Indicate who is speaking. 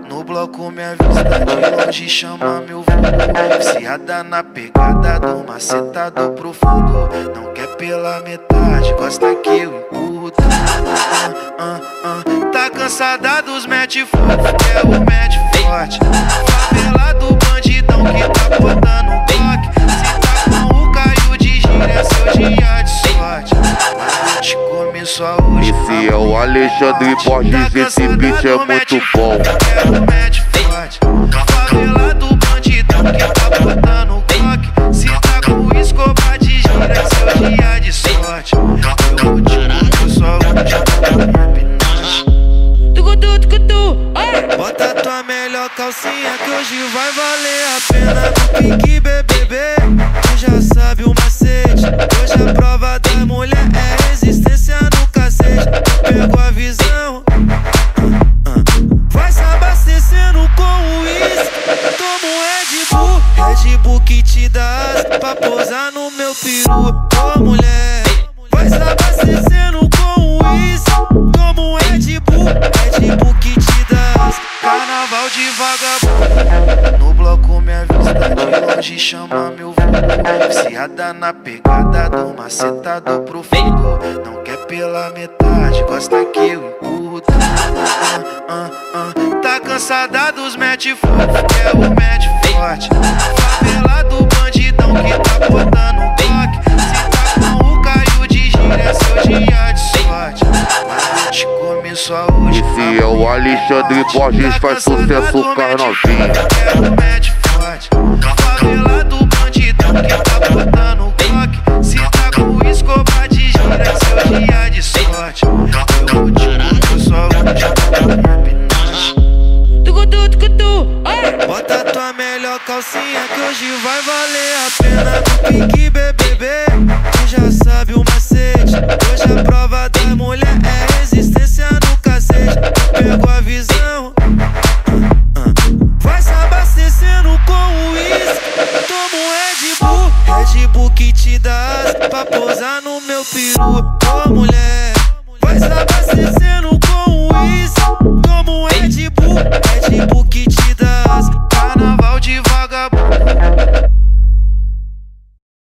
Speaker 1: No bloco me avista de longe, chama meu vulgo. Viciada na pegada do macetado profundo. Não quer pela metade, gosta que eu empurro tudo. Tá cansada dos mete fofo, quer o mete forte. Favela do bandidão que tá botando um bloco. Se tá com o Caio de gira, é seu dia de sorte. Mas eu te comi só hoje.
Speaker 2: Esse é o Alexandre Borges, esse beat é muito bom.
Speaker 1: Quer o mete forte. Favela do bandidão que tá botando um bloco. Se tá com escova de gira, é seu dia de sorte. Eu te comi só hoje. Bota tua melhor calcinha que hoje vai valer a pena. No pique BBB, tu já sabe o macete. Hoje a prova da mulher é resistência no cacete. Pegou a visão, vai se abastecendo com o uísque. Toma um Red Bull que te dá asa pra pousar no meu peru. Ô mulher, vai se abastecendo com o uísque. Toma um Red Bull que te dá asa. Carnaval de vagabundo. No bloco me avista de longe, chama meu vulgo. Viciada na pegada do macetado profundo. Não quer pela metade, gosta que eu empurro tudo. Tá cansada dos mete fofo, quer o mete forte. Favela do bandidão que tá botando um bloco. Se tá com o Caio de gira, é seu dia de sorte. Mas eu te comi só hoje.
Speaker 2: Esse é o Alexandre Borges, faz sucesso com as novinhas.
Speaker 1: Quer o mete forte. Favela do bandidão que tá botando um bloco. Se tá com escova de gira, é seu dia de sorte. Eu te comi só hoje. Bota tua melhor calcinha que hoje vai valer a pena. No pique BBB, tu já sabe o macete. Hoje a prova da mulher é resistência no cacete. Pegou a visão, vai se abastecendo com o uísque. Toma um Red Bull que te dá asa pra pousar no meu peru. Ô mulher,